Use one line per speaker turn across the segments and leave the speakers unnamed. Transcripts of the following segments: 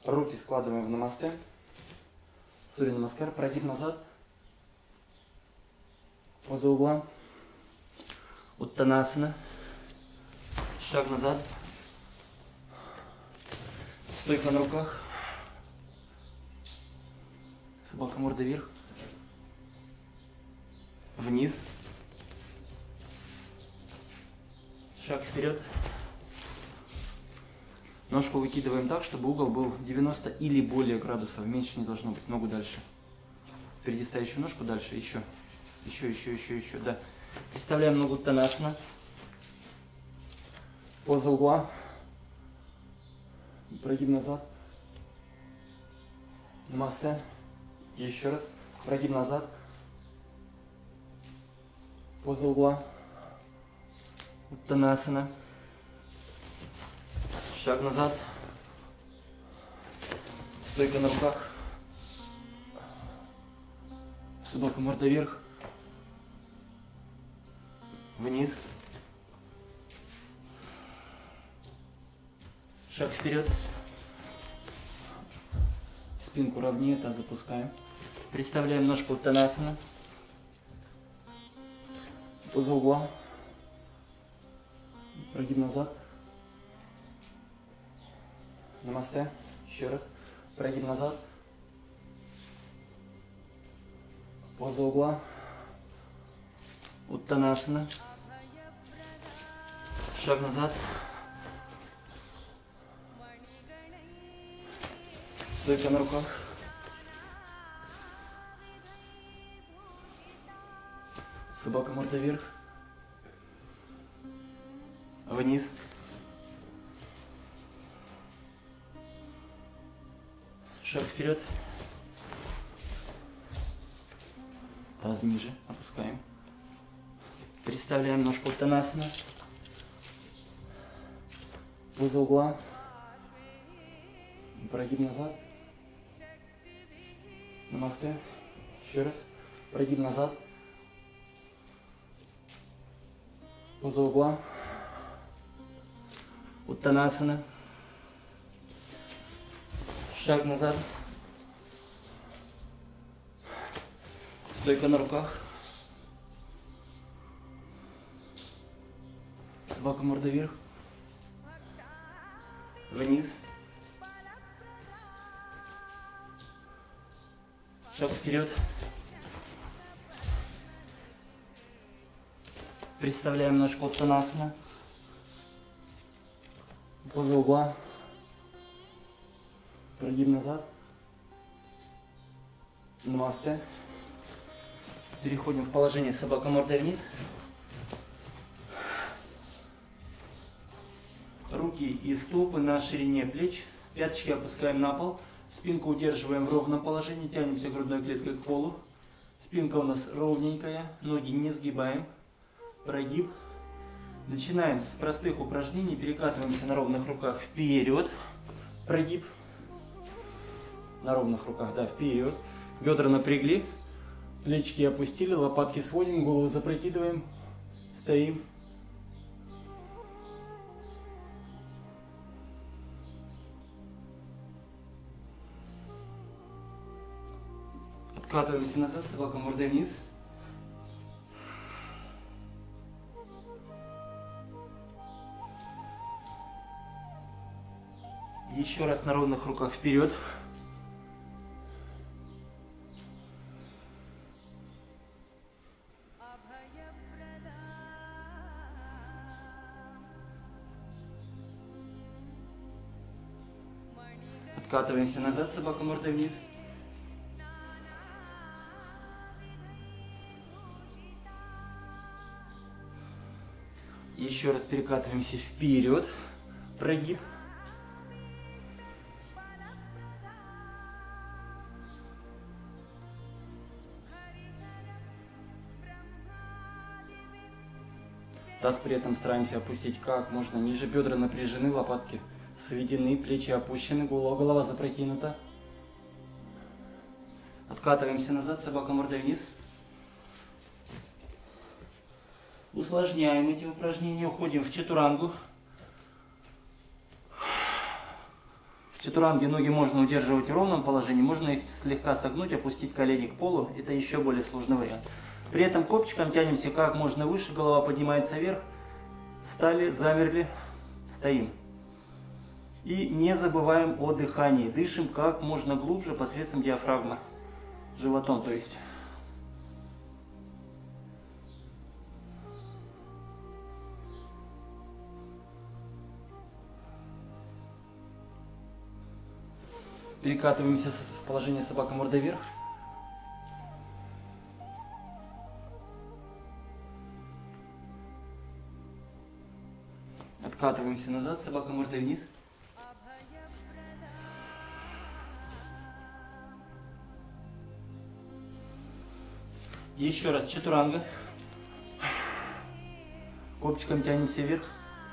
Руки складываем в намасте. Сурья намаскар. Прогиб назад. Поза угла. Уттанасана. Шаг назад. Стойка на руках. Собака морда вверх. Вниз. Шаг вперед. Ножку выкидываем так, чтобы угол был 90 или более градусов. Меньше не должно быть. Ногу дальше. Впереди стоящую ножку дальше. Еще. Еще. Да. Представляем ногу Уттанасана. Поза угла. Прогиб назад. Намасте. Еще раз. Прогиб назад. Поза угла. Уттанасана. Шаг назад. Стойка на руках. Собака морда вверх. Вниз. Шаг вперед. Спинку ровнее, таз запускаем. Представляем ножку Уттанасана. Поза угла. Прогиб назад. Намасте. Еще раз. Прогиб назад. Поза угла. Уттанасана. Шаг назад. Стойка на руках. Собака морда вверх. Вниз. Шаг вперед. Таз ниже. Опускаем. Представляем ножку Уттанасана. Поза угла. Прогиб назад. Намасте. Еще раз. Прогиб назад. Поза угла. Уттанасана. Шаг назад. Стойка на руках. Собака морда вверх. Вниз. Шаг вперед. Представляем ножку Уттанасана. Поза угла. Прогиб назад. Намасте. Переходим в положение собака мордой вниз. Руки и стопы на ширине плеч. Пяточки опускаем на пол. Спинку удерживаем в ровном положении. Тянемся грудной клеткой к полу. Спинка у нас ровненькая. Ноги не сгибаем. Прогиб. Начинаем с простых упражнений. Перекатываемся на ровных руках вперед. Прогиб. На ровных руках, да, вперед. Бедра напрягли. Плечики опустили. Лопатки сводим. Голову запрокидываем. Стоим. Откатываемся назад. Собака мордой вниз. Еще раз на ровных руках вперед. Откатываемся назад, собака мордой вниз. Еще раз перекатываемся вперед. Прогиб. Таз при этом стараемся опустить как можно ниже. Бедра напряжены, лопатки сведены, плечи опущены, голова запрокинута. Откатываемся назад, собака мордой вниз. Усложняем эти упражнения, уходим в чатурангу. В чатуранге ноги можно удерживать в ровном положении, можно их слегка согнуть, опустить колени к полу. Это еще более сложный вариант. При этом копчиком тянемся как можно выше, голова поднимается вверх. Стали, замерли, стоим. И не забываем о дыхании. Дышим как можно глубже посредством диафрагмы. Животом, то есть. Перекатываемся в положение собака мордой вверх. Откатываемся назад, собака мордой вниз. Еще раз чатуранга. Копчиком тянемся вверх.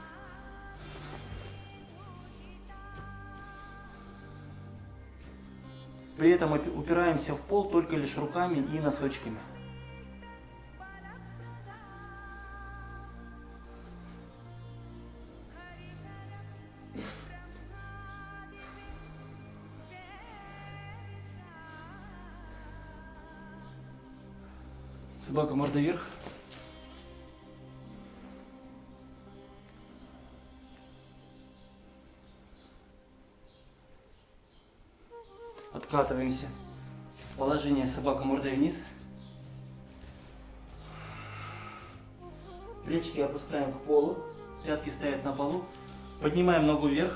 При этом упираемся в пол только лишь руками и носочками. Собака мордой вверх. Откатываемся в положение собака мордой вниз. Плечики опускаем к полу. Пятки стоят на полу. Поднимаем ногу вверх.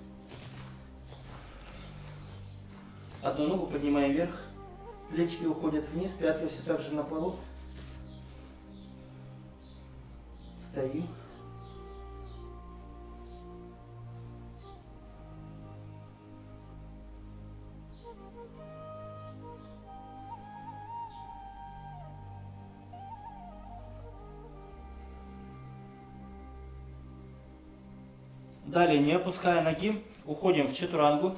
Одну ногу поднимаем вверх. Плечики уходят вниз. Пятки все так же на полу. Стоим. Далее, не опуская ноги, уходим в чатурангу.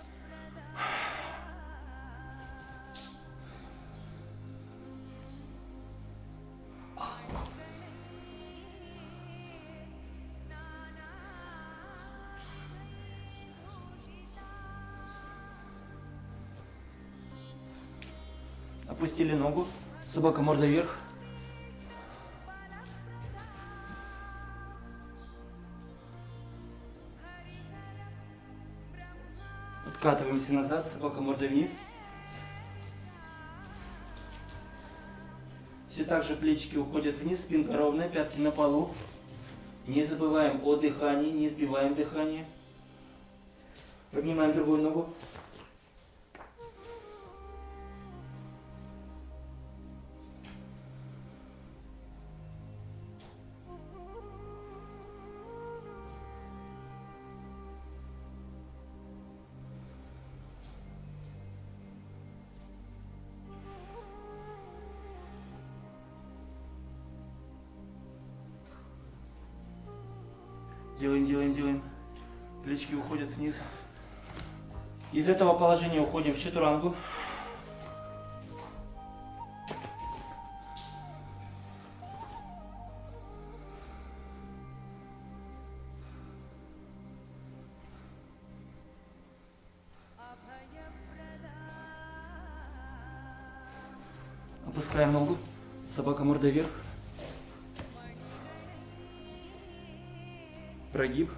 Опустили ногу, собака мордой вверх. Откатываемся назад, собака мордой вниз. Все так же плечики уходят вниз, спинка ровная, пятки на полу. Не забываем о дыхании, не сбиваем дыхание. Поднимаем другую ногу. Делаем. Плечики уходят вниз. Из этого положения уходим в чатурангу. Опускаем ногу. Собака мордой вверх. Прогиб.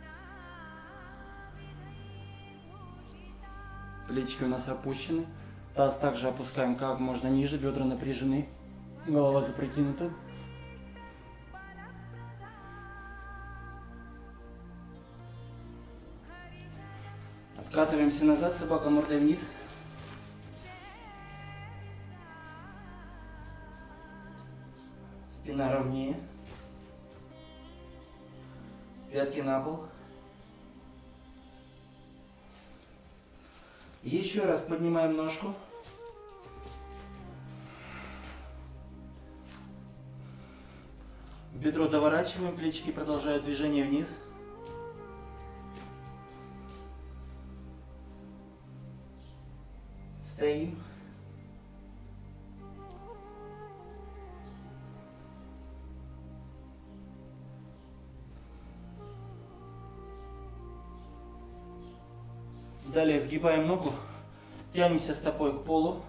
Плечики у нас опущены. Таз также опускаем как можно ниже. Бедра напряжены. Голова запрокинута. Откатываемся назад. Собака мордой вниз. Спина ровнее. Пятки на пол. Еще раз поднимаем ножку. Бедро доворачиваем, плечики продолжают движение вниз. Стоим. Далее сгибаем ногу, тянемся стопой к полу.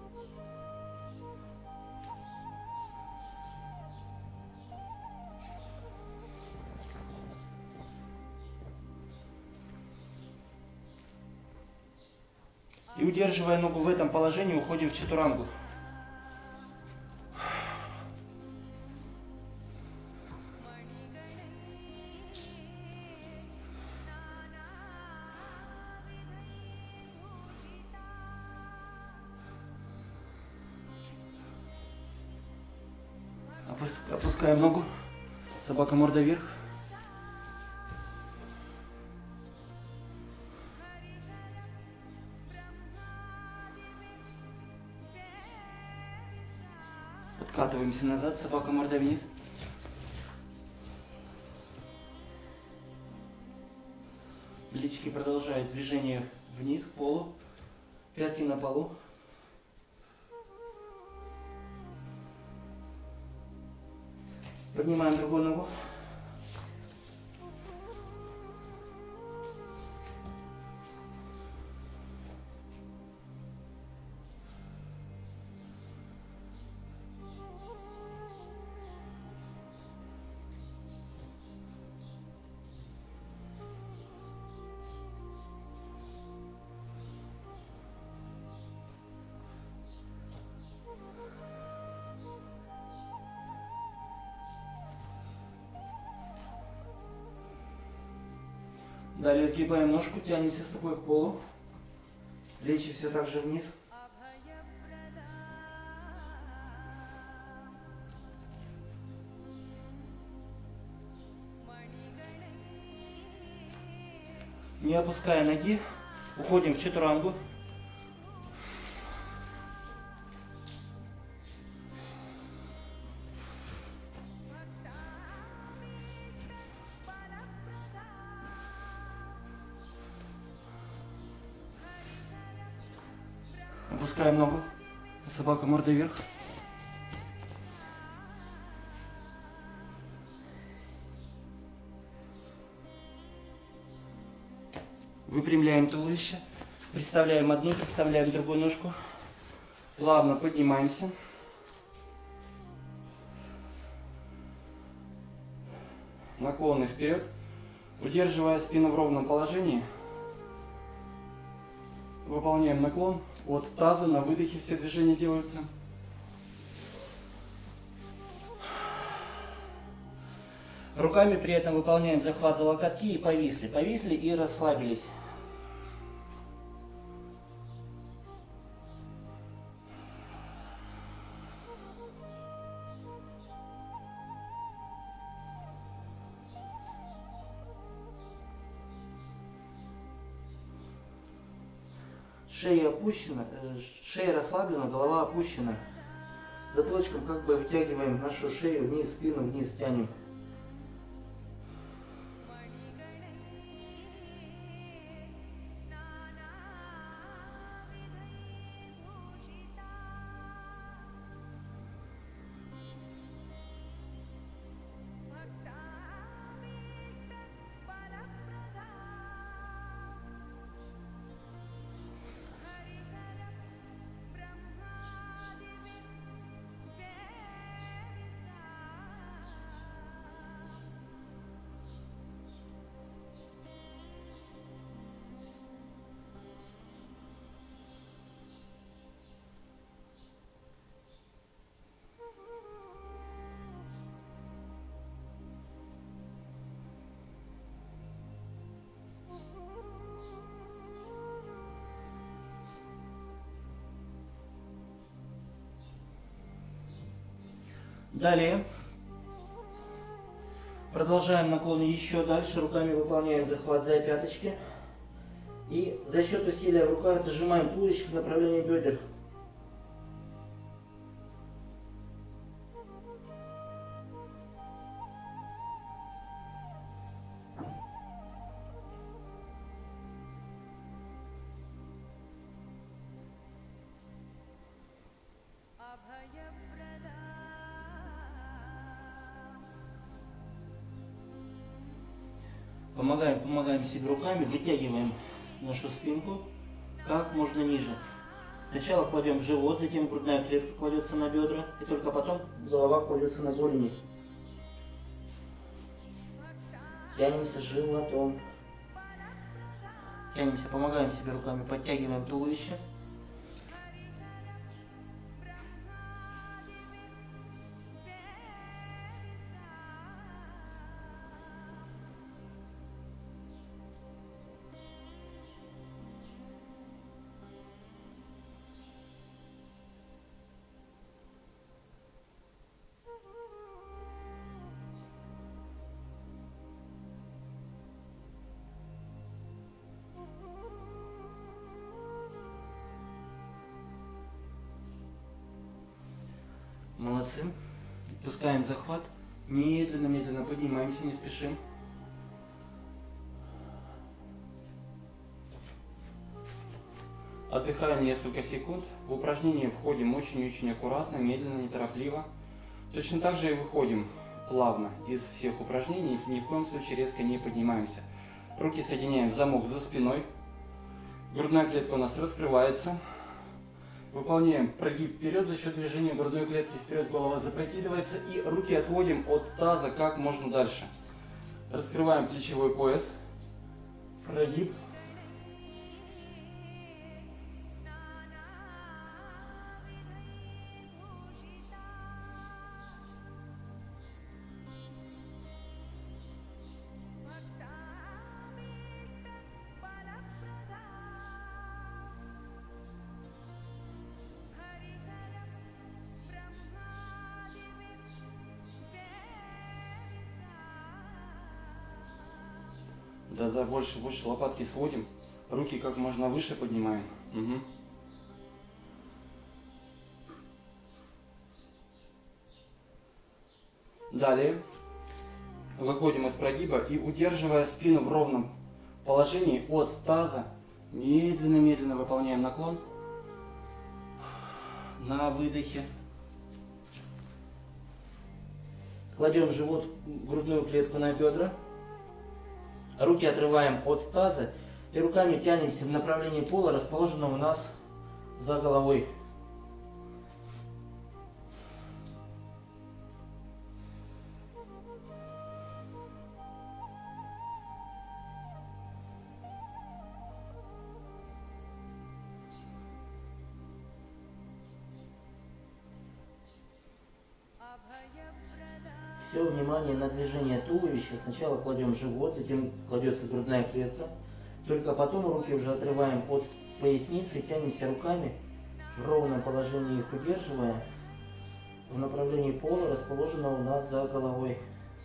И удерживая ногу в этом положении, уходим в чатурангу. Опускаем ногу, собака морда вверх. Откатываемся назад, собака морда вниз. Плечики продолжают движение вниз к полу, пятки на полу. Поднимаем другую ногу. Далее сгибаем ножку, тянемся стопой к полу. Плечи все так же вниз. Не опуская ноги, уходим в чатурангу. Опускаем ногу, собака мордой вверх. Выпрямляем туловище, представляем одну, представляем другую ножку. Плавно поднимаемся. Наклоны вперед, удерживая спину в ровном положении. Выполняем наклон. От таза на выдохе все движения делаются. Руками при этом выполняем захват за локотки и повисли. Повисли и расслабились. Шея опущена, шея расслаблена, голова опущена. Затылочком как бы вытягиваем нашу шею вниз, спину вниз тянем. Далее продолжаем наклоны еще дальше. Руками выполняем захват за пяточки. И за счет усилия в руках дожимаем туловище в направлении бедер. Помогаем себе руками, вытягиваем
нашу спинку как можно ниже. Сначала кладем живот, затем грудная клетка кладется на бедра, и только потом голова кладется на голени. Тянемся животом. Тянемся, помогаем себе руками, подтягиваем туловище. Молодцы. Пускаем захват. Медленно поднимаемся, не спешим. Отдыхаем несколько секунд. В упражнение входим очень-очень аккуратно, медленно, неторопливо. Точно так же и выходим плавно из всех упражнений. Ни в коем случае резко не поднимаемся. Руки соединяем в замок за спиной. Грудная клетка у нас раскрывается. Выполняем прогиб вперед за счет движения грудной клетки вперед, голова запрокидывается и руки отводим от таза как можно дальше. Раскрываем плечевой пояс, прогиб. Да-да, больше лопатки сводим. Руки как можно выше поднимаем. Угу. Далее выходим из прогиба и, удерживая спину в ровном положении от таза, медленно выполняем наклон. На выдохе. Кладем живот, грудную клетку на бедра. Руки отрываем от таза и руками тянемся в направлении пола, расположенного у нас за головой. Все внимание на движение туловища. Сначала кладем живот, затем кладется грудная клетка. Только потом руки уже отрываем от поясницы, тянемся руками в ровном положении, их удерживая в направлении пола, расположенного у нас за головой.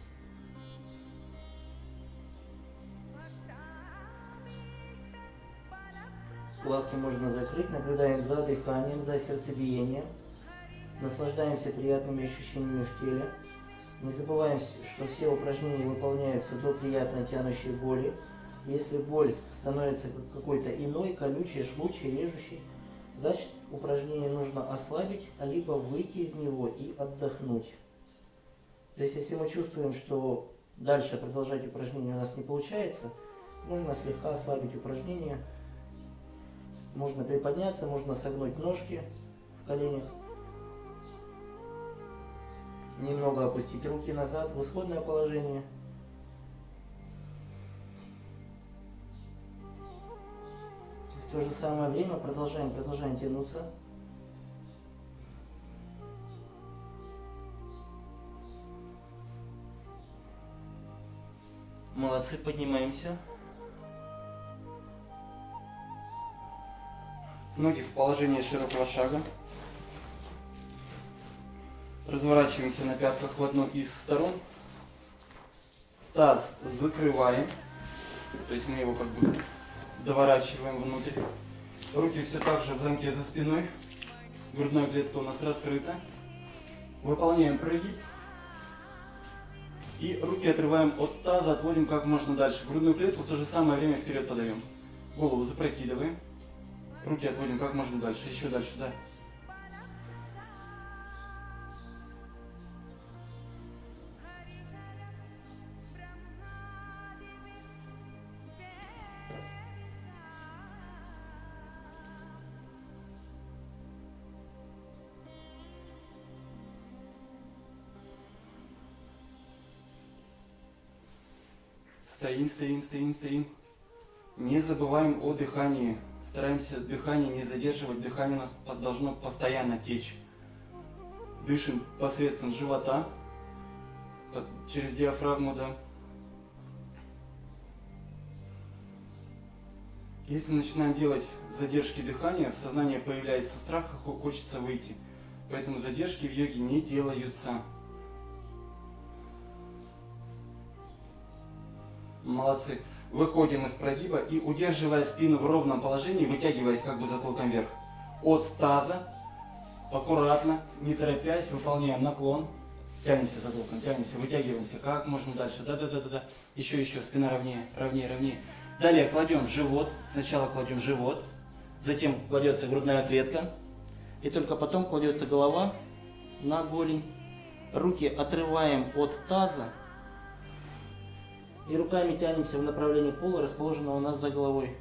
Глазки можно закрыть, наблюдаем за дыханием, за сердцебиением. Наслаждаемся приятными ощущениями в теле. Не забываем, что все упражнения выполняются до приятной тянущей боли. Если боль становится какой-то иной, колючей, жгучей, режущей, значит упражнение нужно ослабить, либо выйти из него и отдохнуть. То есть если мы чувствуем, что дальше продолжать упражнение у нас не получается, можно слегка ослабить упражнение. Можно приподняться, можно согнуть ножки в коленях. Немного опустить руки назад в исходное положение. В то же самое время продолжаем тянуться. Молодцы, поднимаемся. Ноги в положении широкого шага. Разворачиваемся на пятках в одну из сторон. Таз закрываем. То есть мы его как бы доворачиваем внутрь. Руки все так же в замке за спиной. Грудная клетка у нас раскрыта. Выполняем прогиб. И руки отрываем от таза, отводим как можно дальше. Грудную клетку в то же самое время вперед подаем. Голову запрокидываем. Руки отводим как можно дальше. Еще дальше, да.
Стоим, стоим, стоим, стоим. Не забываем о дыхании. Стараемся дыхание не задерживать. Дыхание у нас должно постоянно течь. Дышим посредством живота, через диафрагму, да. Если начинаем делать задержки дыхания, в сознании появляется страх, хочется выйти. Поэтому задержки в йоге не делаются. Молодцы. Выходим из прогиба и, удерживая спину в ровном положении, вытягиваясь как бы затылком вверх. От таза, аккуратно, не торопясь, выполняем наклон. Тянемся затылком, тянемся, вытягиваемся как можно дальше. Да-да-да-да-да. Еще, спина ровнее, ровнее, ровнее. Далее кладем живот. Сначала кладем живот, затем кладется грудная клетка. И только потом кладется голова на голень. Руки отрываем от таза.
И руками тянемся в направлении пола, расположенного у нас за головой.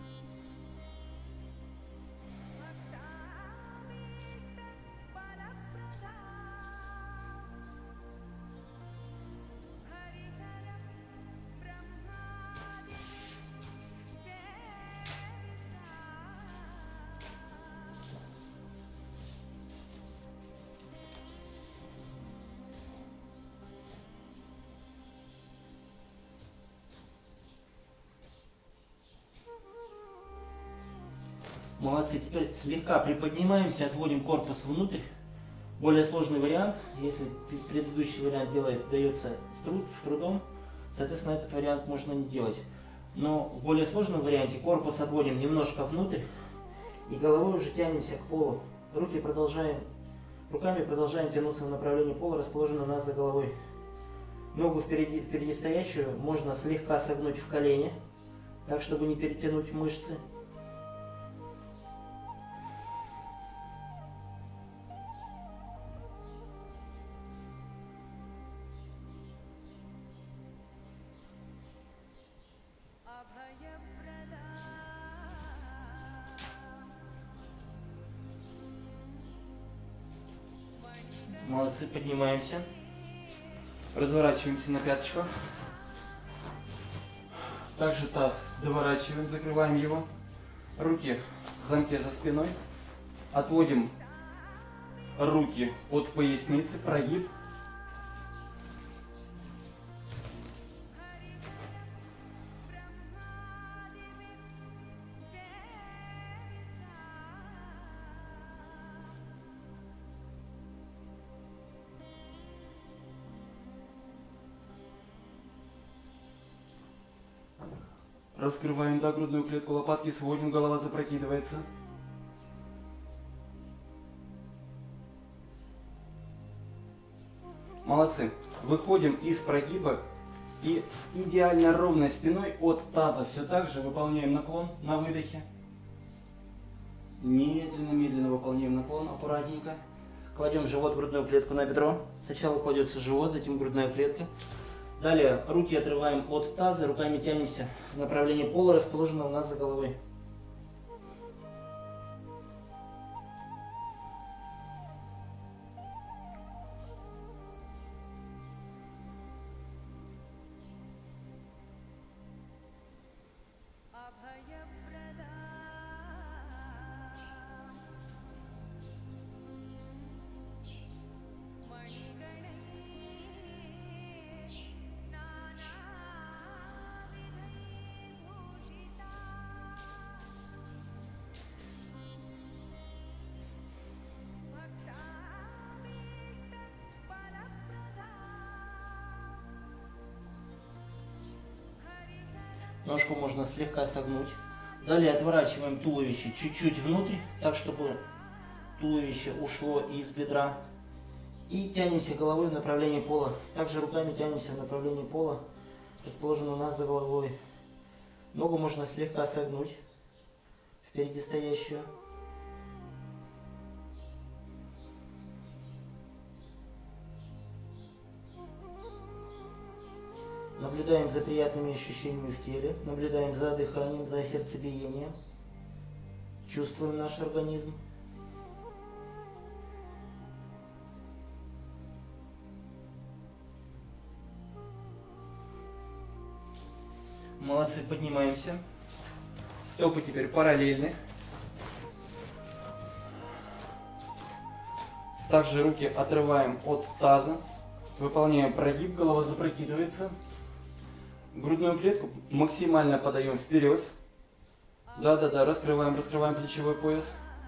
Молодцы. Теперь слегка приподнимаемся, отводим корпус внутрь. Более сложный вариант, если предыдущий вариант дается с трудом, соответственно, этот вариант можно не делать. Но в более сложном варианте корпус отводим немножко внутрь и головой уже тянемся к полу. Руками продолжаем тянуться в направлении пола, расположенного у нас за головой. Ногу впереди стоящую можно слегка согнуть в колени, так чтобы не перетянуть мышцы. Молодцы, поднимаемся.
Разворачиваемся на пяточках. Также таз доворачиваем, закрываем его. Руки в замке за спиной. Отводим руки от поясницы, прогиб. Раскрываем, да, грудную клетку, лопатки сводим, голова запрокидывается. Молодцы. Выходим из прогиба и с идеально ровной спиной от таза все так же выполняем наклон на выдохе.
Медленно выполняем наклон, аккуратненько. Кладем живот, грудную клетку на бедро. Сначала кладется живот, затем грудная клетка. Далее руки отрываем от таза, руками тянемся в направлении пола, расположенного у нас за головой. Ножку можно слегка согнуть. Далее отворачиваем туловище чуть-чуть внутрь, так чтобы туловище ушло из бедра. И тянемся головой в направлении пола. Также руками тянемся в направлении пола, расположенного у нас за головой. Ногу можно слегка согнуть, впереди стоящую. Наблюдаем за приятными ощущениями в теле, наблюдаем за дыханием, за сердцебиением. Чувствуем наш организм.
Молодцы, поднимаемся.
Стопы теперь параллельны. Также руки отрываем от таза. Выполняем прогиб, голова запрокидывается. Грудную клетку максимально подаем вперед. Да-да-да, раскрываем плечевой пояс.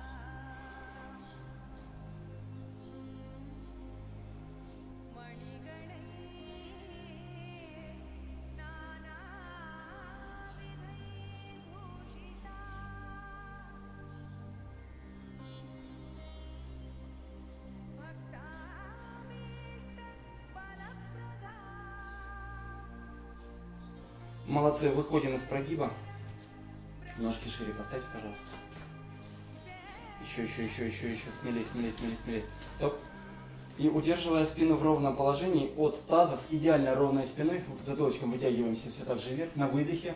Молодцы, выходим из прогиба. Ножки шире поставьте, пожалуйста. Еще. Смелее. Стоп. И удерживая спину в ровном положении от таза с идеально ровной спиной, затылочком вытягиваемся все так же вверх. На выдохе.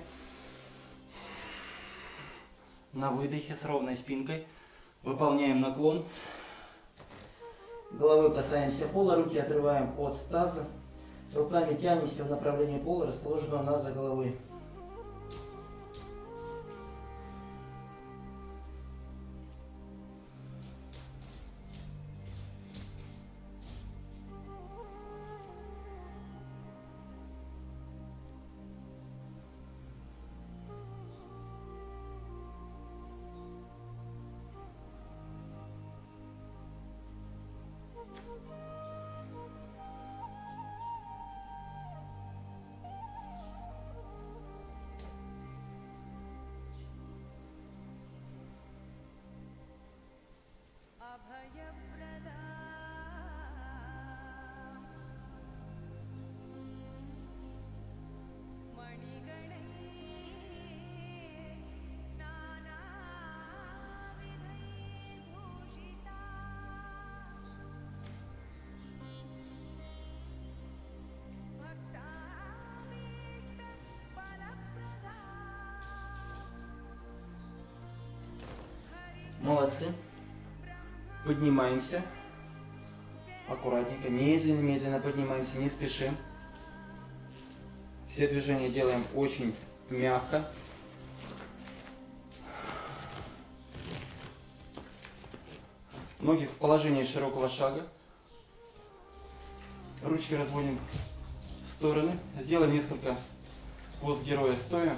На выдохе с ровной спинкой. Выполняем наклон.
Головой касаемся пола, руки отрываем от таза. Руками тянемся в направлении пола, расположенного у нас за головой.
Молодцы.
Поднимаемся. Аккуратненько, медленно поднимаемся, не спешим. Все движения делаем очень мягко. Ноги в положении широкого шага. Ручки разводим в стороны. Сделаем несколько поз героя стоя.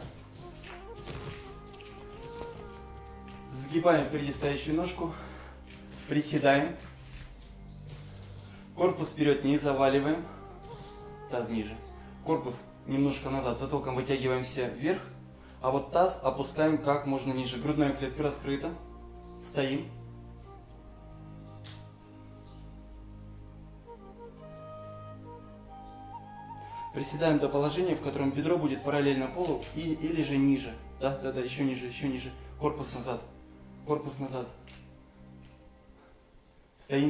Сгибаем впереди стоящую ножку. Приседаем. Корпус вперед не заваливаем. Таз ниже. Корпус немножко назад. Затылком вытягиваемся вверх. А вот таз опускаем как можно ниже. Грудная клетка раскрыта. Стоим. Приседаем до положения, в котором бедро будет параллельно полу или же ниже. Да, еще ниже. Корпус назад. Корпус назад. Стоим.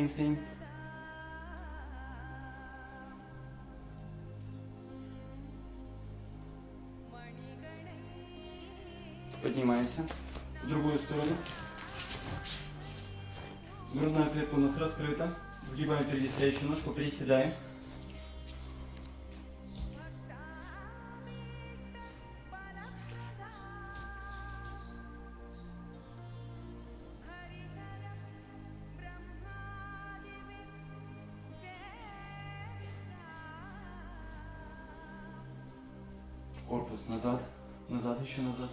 Поднимаемся в другую сторону. Грудная клетка у нас раскрыта. Сгибаем впереди стоящую ножку, приседаем. Корпус назад, еще назад.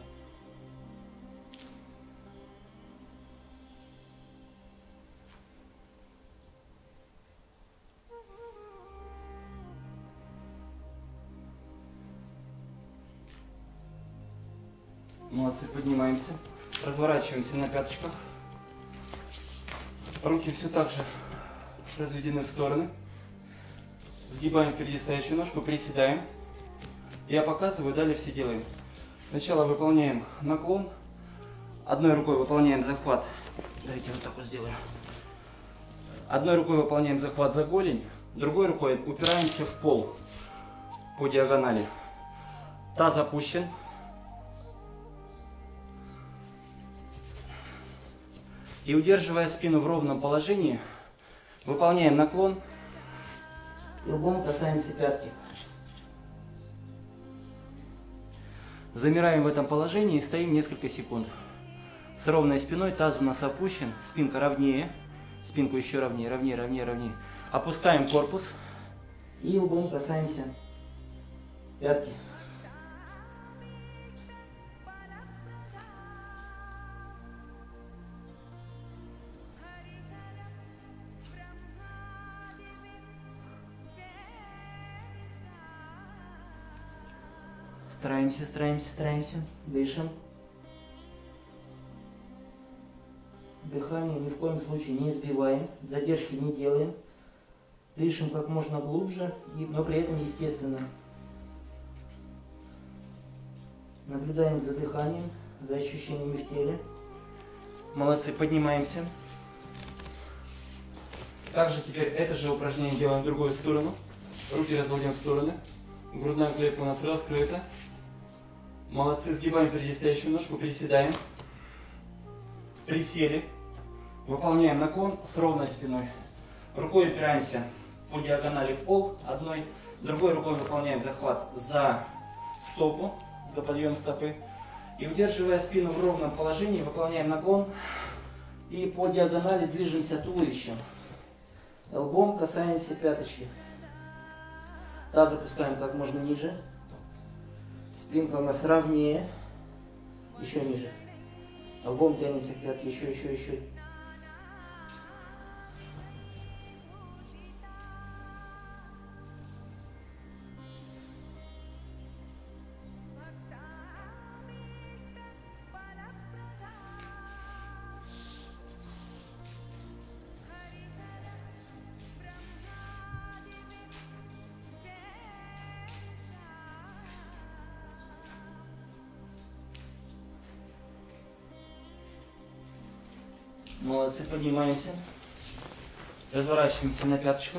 Молодцы, поднимаемся. Разворачиваемся на пяточках. Руки все так же разведены в стороны. Сгибаем впереди стоящую ножку, приседаем. Я показываю, далее все делаем. Сначала выполняем наклон. Одной рукой выполняем захват. Давайте вот так вот сделаем. Одной рукой выполняем захват за голень. Другой рукой упираемся в пол по диагонали. Таз опущен. И удерживая спину в ровном положении, выполняем наклон.
Кругом касаемся пятки.
Замираем в этом положении и стоим несколько секунд. С ровной спиной, таз у нас опущен, спинка ровнее, спинку еще ровнее, ровнее, ровнее, ровнее. Опускаем корпус.
И лбом касаемся пятки. Стараемся, стараемся, стараемся. Дышим. Дыхание ни в коем случае не сбиваем, задержки не делаем. Дышим как можно глубже, но при этом естественно. Наблюдаем за дыханием, за ощущениями в теле.
Молодцы, поднимаемся. Также теперь это же упражнение делаем в другую сторону. Руки разводим в стороны. Грудная клетка у нас раскрыта. Молодцы, сгибаем впереди стоящую ножку, приседаем. Присели. Выполняем наклон с ровной спиной. Рукой опираемся по диагонали в пол одной. Другой рукой выполняем захват за стопу, за подъем стопы. И удерживая спину в ровном положении, выполняем наклон. И по диагонали движемся туловищем.
Лбом касаемся пяточки. Таз запускаем как можно ниже. Спинка у нас ровнее. Еще ниже. Лбом тянемся к пятке. Еще, еще, еще.
Молодцы, поднимаемся. Разворачиваемся на пяточках.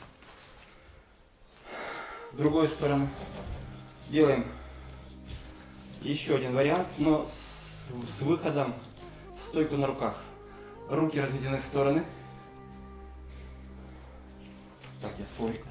В другую сторону. Делаем еще один вариант, но с выходом в стойку на руках. Руки разведены в стороны. Так, я с коврика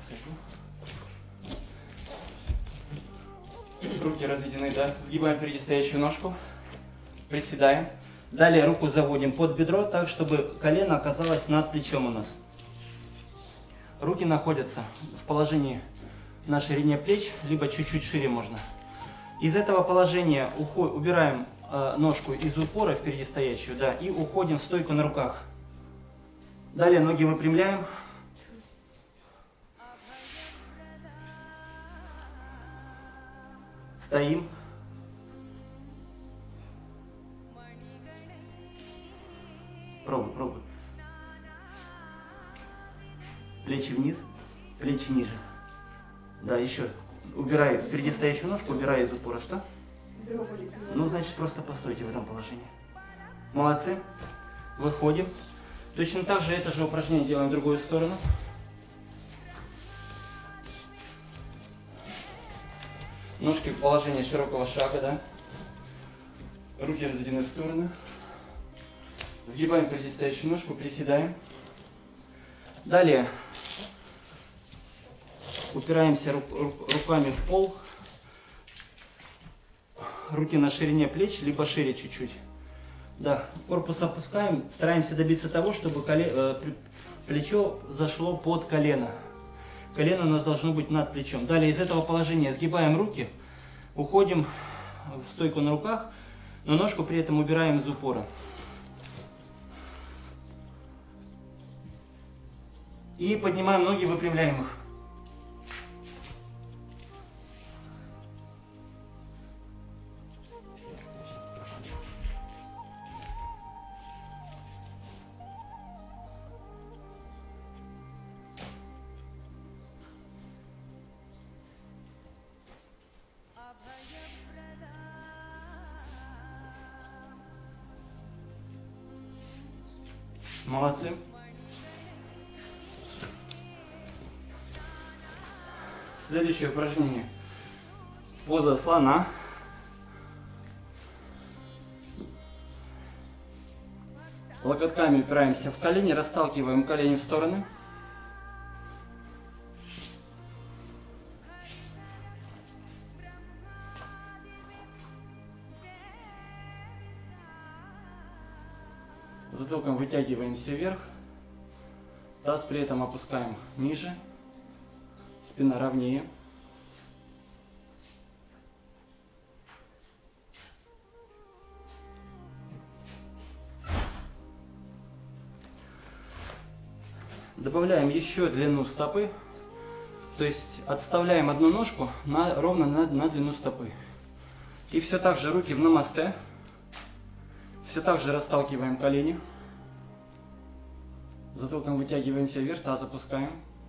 сойду. Руки разведены, да. Сгибаем впереди стоящую ножку. Приседаем. Далее руку заводим под бедро, так, чтобы колено оказалось над плечом у нас. Руки находятся в положении на ширине плеч, либо чуть-чуть шире можно. Из этого положения убираем ножку из упора впереди стоящую, да, и уходим в стойку на руках. Далее ноги выпрямляем. Стоим. Пробуй, пробуй. Плечи вниз, плечи ниже. Да, еще. Убирай впереди стоящую ножку, убирай из упора. Что? Ну, значит, просто постойте в этом положении. Молодцы. Выходим. Точно так же это же упражнение делаем в другую сторону. Ножки в положении широкого шага, да. Руки разведены в стороны. Сгибаем впереди стоящую ножку, приседаем. Далее упираемся руками в пол. Руки на ширине плеч, либо шире чуть-чуть. Да, корпус опускаем. Стараемся добиться того, чтобы плечо зашло под колено. Колено у нас должно быть над плечом. Далее из этого положения сгибаем руки, уходим в стойку на руках, но ножку при этом убираем из упора. И поднимаем ноги, выпрямляем их. Молодцы. Следующее упражнение. Поза слона. Локотками упираемся в колени, расталкиваем колени в стороны.
Затылком вытягиваемся вверх. Таз при этом опускаем ниже. Спина ровнее. Добавляем еще длину стопы. То есть отставляем одну ножку ровно на длину стопы. И все так же руки в намасте. Все так же расталкиваем колени. Затылком вытягиваемся вверх, таз опускаем.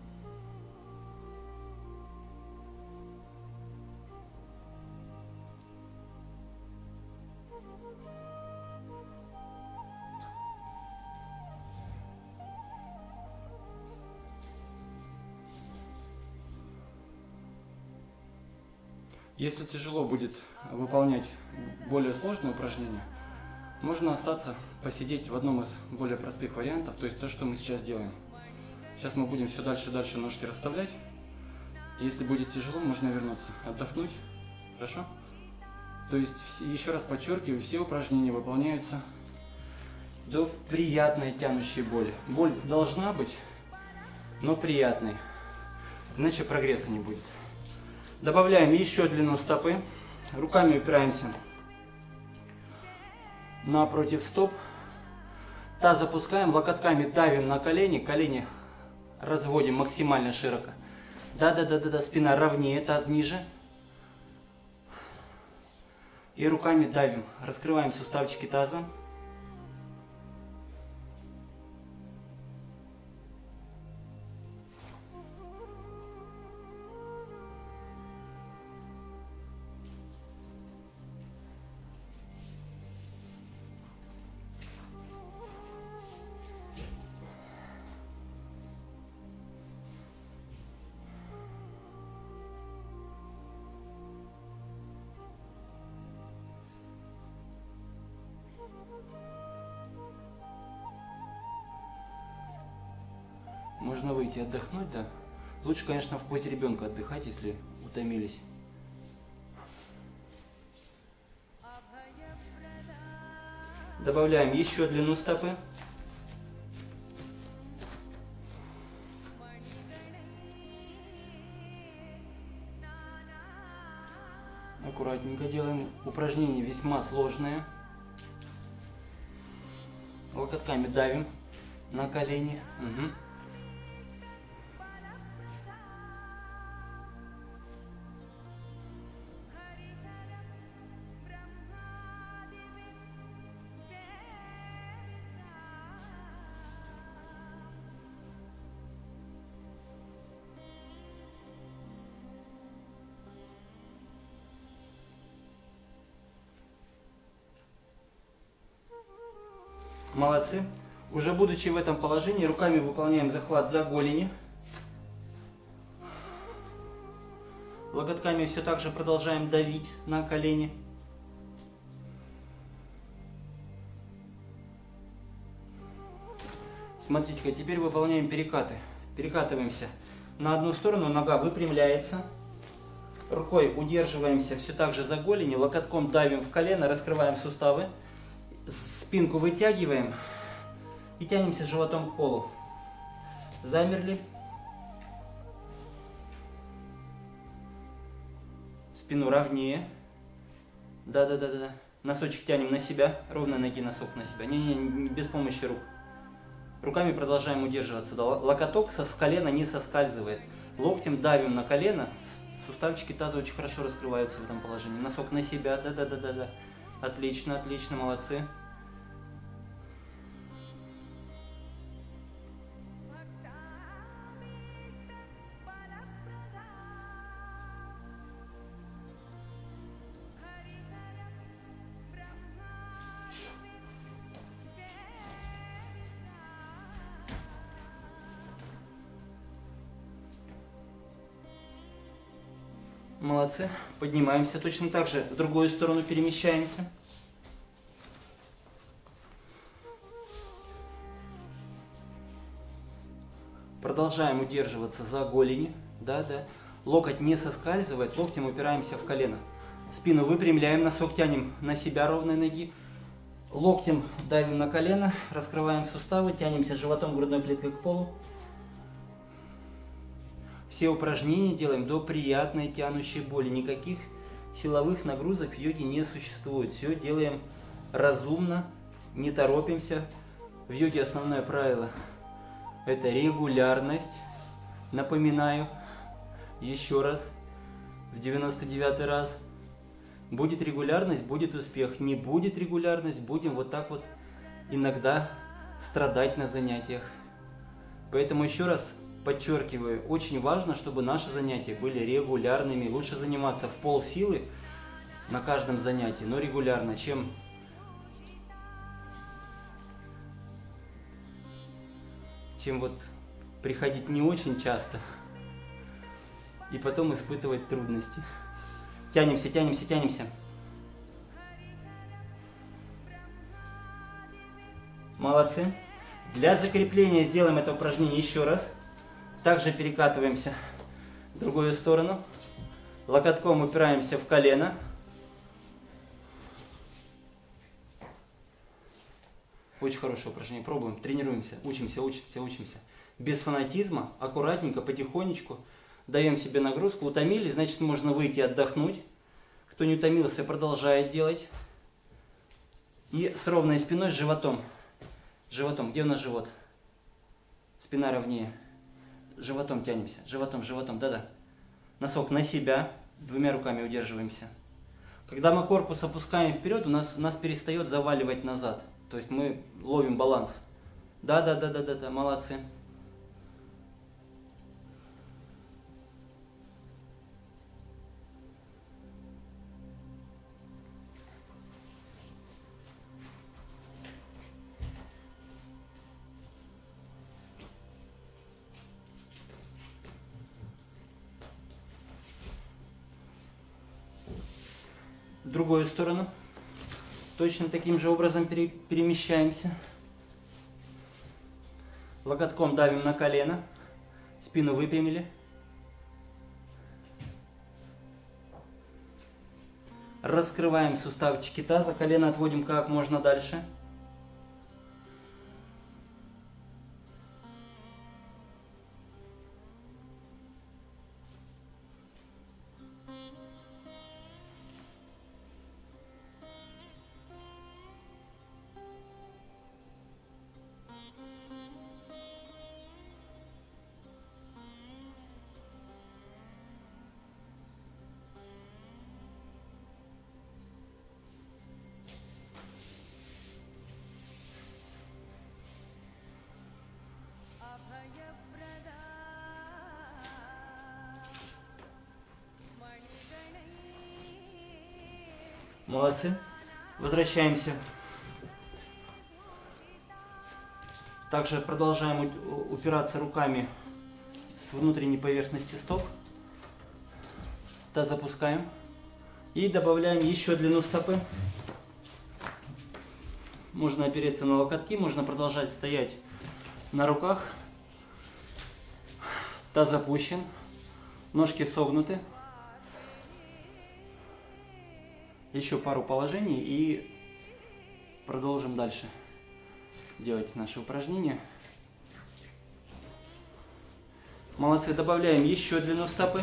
Если тяжело будет выполнять более сложные упражнения, можно остаться, посидеть в одном из более простых вариантов, то есть то, что мы сейчас делаем. Сейчас мы будем все дальше и дальше ножки расставлять. Если будет тяжело, можно вернуться, отдохнуть. Хорошо? То есть, еще раз подчеркиваю, все упражнения выполняются до приятной тянущей боли. Боль должна быть, но приятной, иначе прогресса не будет. Добавляем еще длину стопы. Руками упираемся напротив стоп. Таз запускаем, локотками давим на колени. Колени разводим максимально широко. Да, спина ровнее, таз ниже. И руками давим. Раскрываем суставчики таза. Можно выйти отдохнуть, да. Лучше, конечно, в позе ребенка отдыхать, если утомились. Добавляем еще длину стопы. Аккуратненько делаем. Упражнение весьма сложное. Локотками давим на колени. Угу. Молодцы. Уже будучи в этом положении, руками выполняем захват за голени. Локотками все так же продолжаем давить на колени. Смотрите-ка, теперь выполняем перекаты. Перекатываемся на одну сторону, нога выпрямляется. Рукой удерживаемся все так же за голени, локотком давим в колено, раскрываем суставы. Спинку вытягиваем и тянемся животом к полу. Замерли. Спину ровнее. Да. Носочек тянем на себя. Ровно ноги носок на себя. Не, без помощи рук. Руками продолжаем удерживаться. Локоток с колена не соскальзывает. Локтем давим на колено. Суставчики таза очень хорошо раскрываются в этом положении. Носок на себя. Да. Отлично, молодцы. Молодцы. Поднимаемся. Точно так же в другую сторону перемещаемся. Продолжаем удерживаться за голени. Да. Локоть не соскальзывает. Локтем упираемся в колено. Спину выпрямляем. Носок тянем на себя ровной ноги.
Локтем давим на колено, раскрываем суставы, тянемся животом, грудной клеткой к полу. Все упражнения делаем до приятной тянущей боли. Никаких силовых нагрузок в йоге не существует. Все делаем разумно, не торопимся. В йоге основное правило – это регулярность. Напоминаю еще раз, в 99-й раз. Будет регулярность, будет успех. Не будет регулярность, будем вот так вот иногда страдать на занятиях. Поэтому еще раз подчеркиваю, очень важно, чтобы наши занятия были регулярными. Лучше заниматься в полсилы на каждом занятии, но регулярно, чем вот приходить не очень часто и потом испытывать трудности. Тянемся, тянемся, тянемся. Молодцы. Для закрепления сделаем это упражнение еще раз. Также перекатываемся в другую сторону. Локотком упираемся в колено. Очень хорошее упражнение. Пробуем, тренируемся, учимся, учимся, учимся. Без фанатизма, аккуратненько, потихонечку. Даем себе нагрузку. Утомились, значит, можно выйти отдохнуть. Кто не утомился, продолжает делать. И с ровной спиной, с животом. Животом. Где у нас живот? Спина ровнее. Животом тянемся. Животом, животом. Да-да. Носок на себя. Двумя руками удерживаемся. Когда мы корпус опускаем вперед, нас перестает заваливать назад. То есть мы ловим баланс. Да-да-да-да-да. Молодцы. В другую сторону. Точно таким же образом перемещаемся. Локотком давим на колено. Спину выпрямили. Раскрываем суставчики таза. Колено отводим как можно дальше. Молодцы. Возвращаемся. Также продолжаем упираться руками с внутренней поверхности стоп. Таз запускаем. И добавляем еще длину стопы. Можно опереться на локотки, можно продолжать стоять на руках. Таз опущен. Ножки согнуты. Еще пару положений и продолжим дальше делать наши упражнения. Молодцы. Добавляем еще длину стопы.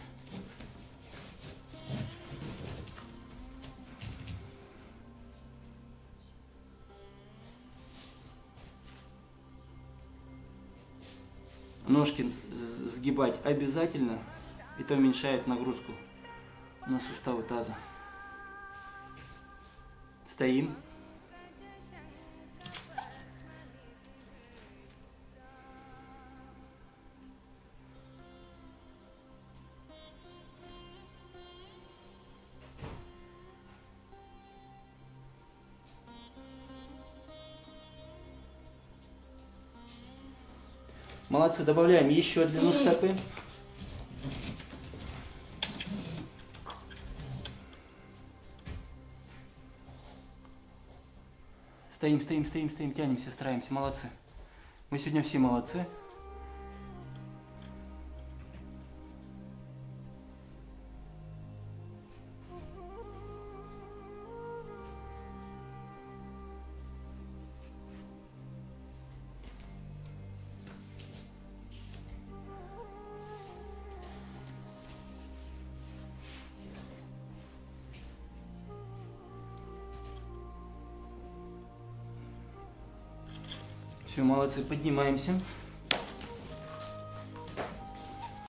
Ножки сгибать обязательно. Это уменьшает нагрузку на суставы таза. Стоим. Молодцы. Добавляем еще длину стопы. Стоим, стоим, стоим, стоим, тянемся, стараемся. Молодцы. Мы сегодня все молодцы. Все, молодцы. Поднимаемся.